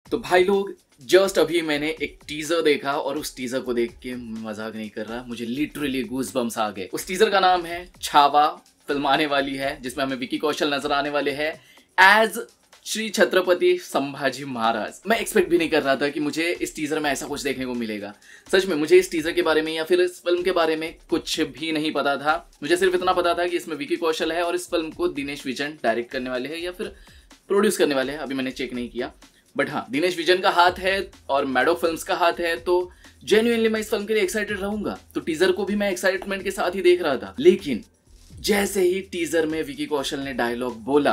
तो भाई लोग, जस्ट अभी मैंने एक टीजर देखा और उस टीजर को देख के मजाक नहीं कर रहा, मुझे लिटरली गूज बम्स आ गए। उस टीजर का नाम है छावा। फिल्म आने वाली है जिसमें हमें विकी कौशल नजर आने वाले हैं एज श्री छत्रपति संभाजी महाराज। मैं एक्सपेक्ट भी नहीं कर रहा था कि मुझे इस टीजर में ऐसा कुछ देखने को मिलेगा। सच में मुझे इस टीजर के बारे में या फिर इस फिल्म के बारे में कुछ भी नहीं पता था। मुझे सिर्फ इतना पता था कि इसमें विकी कौशल है और इस फिल्म को दिनेश विजन डायरेक्ट करने वाले हैं या फिर प्रोड्यूस करने वाले हैं, अभी मैंने चेक नहीं किया। बट हाँ, दिनेश विजन का हाथ है और मैडो फिल्म्स का हाथ है, तो जेन्युइनली मैं इस फिल्म के लिए एक्साइटेड रहूंगा। तो टीजर को भी मैं एक्साइटमेंट के साथ ही देख रहा था, लेकिन जैसे ही टीजर में विकी कौशल ने डायलॉग बोला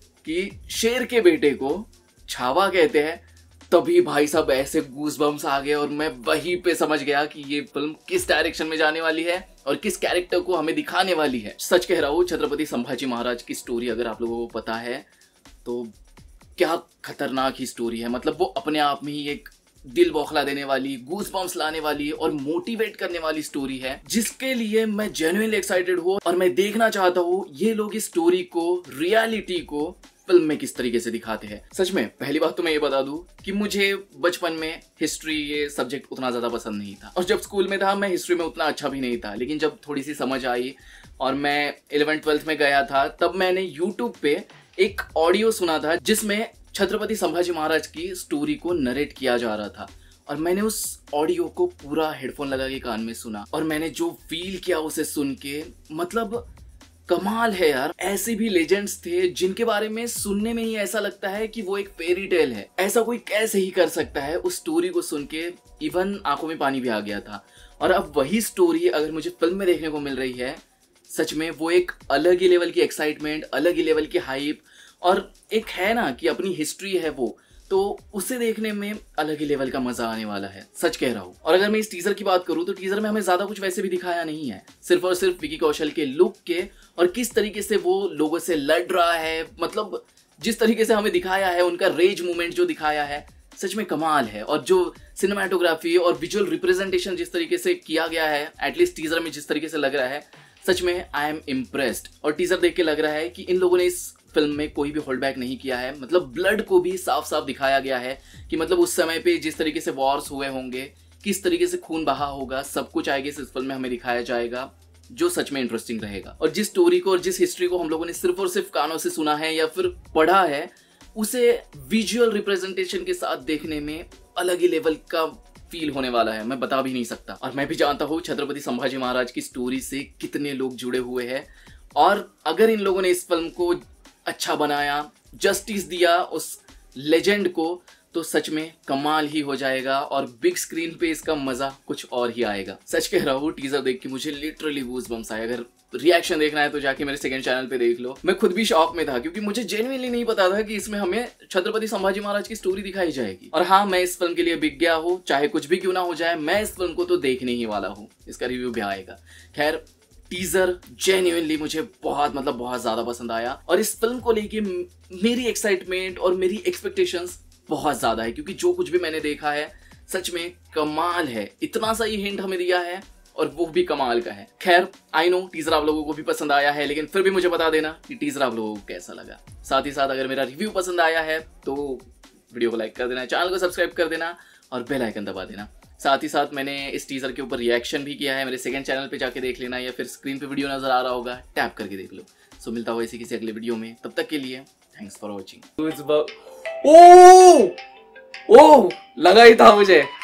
कि शेर के बेटे को छावा कहते हैं, तभी भाई साहब ऐसे गूज़बम्स आ गए और मैं वहीं पे समझ गया कि ये फिल्म किस डायरेक्शन में जाने वाली है और किस कैरेक्टर को हमें दिखाने वाली है। सच कह रहा हूँ, छत्रपति संभाजी महाराज की स्टोरी अगर आप लोगों को पता है तो क्या खतरनाक ही स्टोरी है। मतलब वो अपने आप में ही एक दिल बौखला देने वाली, गूज़बम्स लाने वाली और मोटिवेट करने वाली स्टोरी है, जिसके लिए मैं जेन्युइनली एक्साइटेड हूँ और मैं देखना चाहता हूँ ये लोग इस स्टोरी को, रियलिटी को फिल्म में किस तरीके से दिखाते हैं। सच में पहली बात तो मैं ये बता दूं कि मुझे बचपन में हिस्ट्री ये सब्जेक्ट उतना ज्यादा पसंद नहीं था और जब स्कूल में था मैं हिस्ट्री में उतना अच्छा भी नहीं था। लेकिन जब थोड़ी सी समझ आई और मैं 11th-12th में गया था, तब मैंने यूट्यूब पे एक ऑडियो सुना था जिसमें छत्रपति संभाजी महाराज की स्टोरी को नरेट किया जा रहा था और मैंने उस ऑडियो को पूरा हेडफोन लगा के कान में सुना और मैंने जो फील किया उसे सुन के, मतलब कमाल है यार। ऐसे भी लेजेंड्स थे जिनके बारे में सुनने में ही ऐसा लगता है कि वो एक फेरी टेल है। ऐसा कोई कैसे ही कर सकता है। उस स्टोरी को सुन के इवन आंखों में पानी भी आ गया था और अब वही स्टोरी अगर मुझे फिल्म में देखने को मिल रही है, सच में वो एक अलग ही लेवल की एक्साइटमेंट, अलग ही लेवल की हाइप और एक है ना कि अपनी हिस्ट्री है वो, तो उसे देखने में अलग ही लेवल का मजा आने वाला है। सच कह रहा हूँ। और अगर मैं इस टीजर की बात करूँ तो टीजर में हमें ज्यादा कुछ वैसे भी दिखाया नहीं है, सिर्फ और सिर्फ विकी कौशल के लुक के और किस तरीके से वो लोगों से लड़ रहा है। मतलब जिस तरीके से हमें दिखाया है, उनका रेज मूवमेंट जो दिखाया है, सच में कमाल है। और जो सिनेमाटोग्राफी और विजुअल रिप्रेजेंटेशन जिस तरीके से किया गया है, एटलीस्ट टीजर में जिस तरीके से लग रहा है, सच में आई एम इम्प्रेस्ड। और टीजर देख के लग रहा है कि इन लोगों ने इस फिल्म में कोई भी होल्ड बैक नहीं किया है। मतलब ब्लड को भी साफ साफ दिखाया गया है कि मतलब उस समय पे जिस तरीके से वॉर्स हुए होंगे, किस तरीके से खून बहा होगा, सब कुछ आएगा इस फिल्म में हमें दिखाया जाएगा, जो सच में इंटरेस्टिंग रहेगा। और जिस स्टोरी को और जिस हिस्ट्री को हम लोगों ने सिर्फ और सिर्फ कानों से सुना है या फिर पढ़ा है, उसे विजुअल रिप्रेजेंटेशन के साथ देखने में अलग ही लेवल का फील होने वाला है, मैं बता भी नहीं सकता। और मैं भी जानता हूँ छत्रपति संभाजी महाराज की स्टोरी से कितने लोग जुड़े हुए हैं और अगर इन लोगों ने इस फिल्म को अच्छा बनाया, जस्टिस दिया उस लेजेंड को, तो सच में कमाल ही हो जाएगा और बिग स्क्रीन पे इसका मजा कुछ और ही आएगा। सच कह रहा हूँ, टीजर देख के मुझे लिटरली गूज़बम्स आए। अगर रिएक्शन देखना है तो जाके मेरे सेकंड चैनल पे देख लो। मैं खुद भी शॉक में था क्योंकि मुझे जेन्युइनली नहीं पता था कि इसमें हमें छत्रपति संभाजी महाराज की स्टोरी दिखाई जाएगी। और हाँ, मैं इस फिल्म के लिए बिक गया हूँ, चाहे कुछ भी क्यों ना हो जाए, मैं इस फिल्म को तो देखने ही वाला हूँ। इसका रिव्यू भी आएगा। खैर, टीजर जेन्युइनली मुझे बहुत ज्यादा पसंद आया और इस फिल्म को लेके मेरी एक्साइटमेंट और मेरी एक्सपेक्टेशंस बहुत ज्यादा है क्योंकि जो कुछ भी मैंने देखा है सच में कमाल है। इतना सा ही हिंट हमें दिया है और वो भी कमाल का है। खैर, आई नो टीजर आप लोगों को भी पसंद आया है, लेकिन फिर भी मुझे बता देना कि टीजर आप लोगों को कैसा लगा। साथ ही साथ अगर मेरा रिव्यू पसंद आया है तो वीडियो को लाइक कर देना, चैनल को सब्सक्राइब कर देना और बेल आइकन दबा देना। साथ ही साथ मैंने इस टीजर के ऊपर रिएक्शन भी किया है, मेरे सेकंड चैनल पे जाके देख लेना या फिर स्क्रीन पे वीडियो नजर आ रहा होगा, टैप करके देख लो। सो मिलता हुआ इसी किसी अगले वीडियो में, तब तक के लिए थैंक्स फॉर वॉचिंग। ओह लगा ही था मुझे।